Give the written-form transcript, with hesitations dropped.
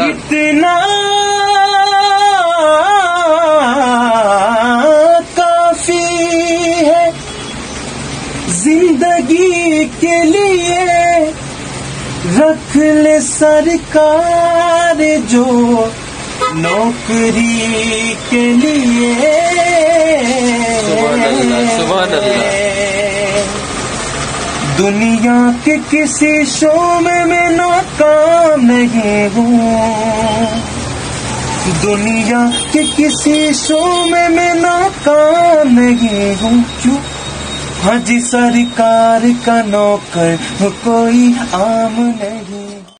इतना काफी है जिंदगी के लिए, रख ले सरकार जो नौकरी के लिए। सुभान अल्लाह, सुभान अल्लाह। दुनिया के किसी शोबे में नाकाम नहीं हूँ, दुनिया के किसी शोबे में नाकाम नहीं हूँ। क्यों? हाजी सरकार का नौकर कोई आम नहीं।